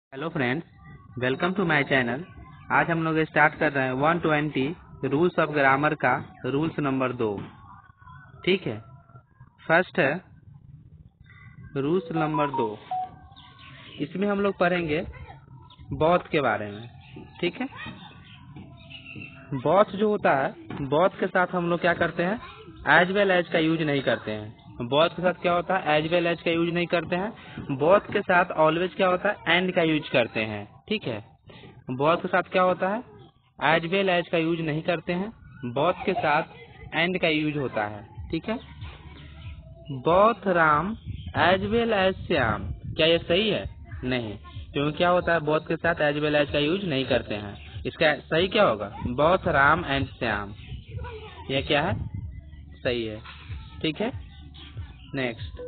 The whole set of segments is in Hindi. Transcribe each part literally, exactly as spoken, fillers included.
Hello friends, welcome to my channel. आज हम लोग स्टार्ट कर रहे हैं one twenty rules of grammar का रूल्स नंबर दो। ठीक है, फर्स्ट है रूल्स नंबर दो। इसमें हम लोग पढ़ेंगे बोथ के बारे में। ठीक है, बोथ जो होता है, बोथ के साथ हम लोग क्या करते हैं, एज वेल एज का यूज नहीं करते हैं। बोथ के साथ क्या होता है, एज वेल एज का यूज नहीं करते हैं। बोथ के साथ ऑलवेज क्या होता है, एंड का यूज करते हैं। ठीक है, बोथ के साथ क्या होता है, एज वेल एज का यूज नहीं करते हैं। बोथ के साथ एंड का यूज होता है। ठीक है, both Ram as well as Shyam, क्या ये सही है? नहीं, क्योंकि क्या होता है, बोथ के साथ एज वेल एज का यूज नहीं करते हैं। इसका सही क्या होगा, बोथ राम एंड श्याम। यह क्या है, सही है। ठीक है, नेक्स्ट,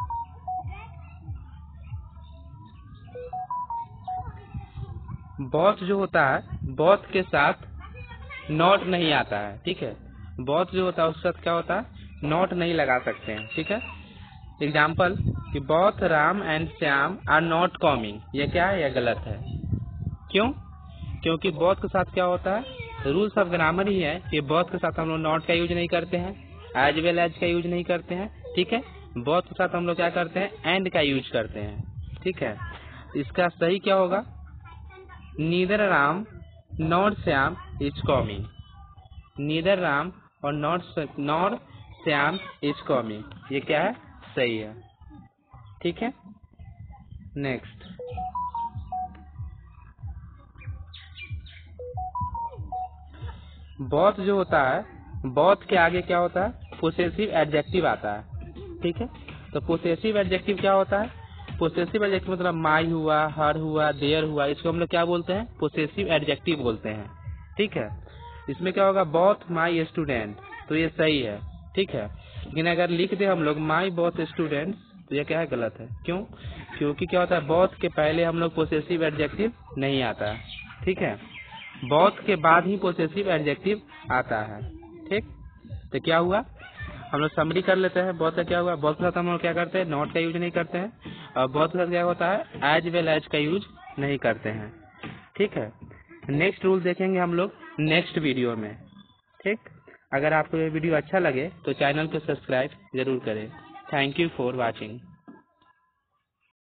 बोथ जो होता है, बोथ के साथ नॉट नहीं आता है। ठीक है, बोथ जो होता है उसके साथ क्या होता है, नॉट नहीं लगा सकते हैं। ठीक है, एग्जाम्पल कि both Ram and Shyam are not coming, ये क्या है, यह गलत है। क्यों? क्योंकि बोथ के साथ क्या होता है, रूल्स ऑफ ग्रामर ही है कि बोथ के साथ हम लोग नॉट का यूज नहीं करते हैं, एज वेल एज का यूज नहीं करते हैं। ठीक है, बोथ के साथ हम लोग क्या करते हैं, एंड का यूज करते हैं। ठीक है, इसका सही क्या होगा, neither Ram not Shyam is coming. Neither Ram और not nor Shyam is coming, ये क्या है, सही है। ठीक है, नेक्स्ट, बोथ जो होता है, बोथ के आगे क्या होता है, पोसेसिव एडजेक्टिव आता है। ठीक है, तो पोसेसिव एडजेक्टिव क्या होता है, पोसेसिव एडजेक्टिव मतलब माई हुआ, हर हुआ, देयर हुआ, इसको हम लोग क्या बोलते हैं, पोसेसिव एडजेक्टिव बोलते हैं। ठीक है, इसमें क्या होगा, बोथ माई स्टूडेंट, तो ये सही है। ठीक है, लेकिन अगर लिख दे हम लोग माई बोथ स्टूडेंट्स, तो ये क्या है, गलत है। क्यों? क्योंकि क्या होता है, बोथ के पहले हम लोग पोसेसिव एडजेक्टिव नहीं आता है। ठीक है, बोथ के बाद ही पोसेसिव एडजेक्टिव आता है। ठीक, तो क्या हुआ, हम लोग समरी कर लेते हैं। बोथ का क्या हुआ, बोथ के साथ हम लोग क्या करते हैं, नॉट का यूज नहीं करते हैं, और बोथ के साथ क्या होता है, एज वेल एज का यूज नहीं करते हैं। ठीक है, नेक्स्ट रूल देखेंगे हम लोग नेक्स्ट वीडियो में। ठीक, अगर आपको ये वीडियो अच्छा लगे तो चैनल को सब्सक्राइब जरूर करें। Thank you for watching.